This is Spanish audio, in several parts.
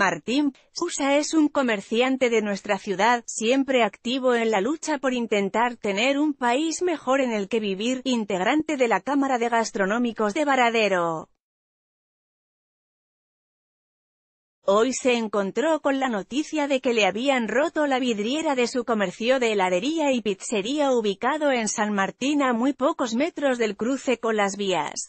Martín Sousa es un comerciante de nuestra ciudad, siempre activo en la lucha por intentar tener un país mejor en el que vivir, integrante de la Cámara de Gastronómicos de Varadero. Hoy se encontró con la noticia de que le habían roto la vidriera de su comercio de heladería y pizzería ubicado en San Martín, a muy pocos metros del cruce con las vías.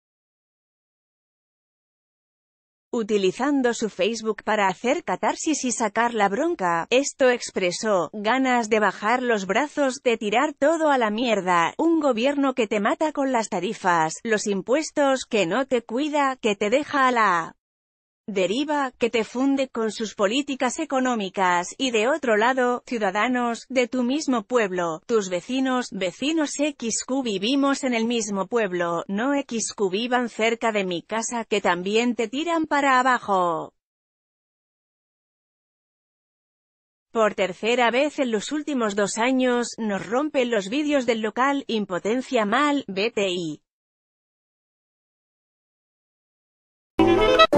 Utilizando su Facebook para hacer catarsis y sacar la bronca, esto expresó: ganas de bajar los brazos, de tirar todo a la mierda, un gobierno que te mata con las tarifas, los impuestos, que no te cuida, que te deja a la deriva, que te funde con sus políticas económicas, y de otro lado, ciudadanos, de tu mismo pueblo, tus vecinos XQ vivimos en el mismo pueblo, no XQ vivan cerca de mi casa, que también te tiran para abajo. Por tercera vez en los últimos 2 años, nos rompen los vidrios del local, impotencia mal, BTI.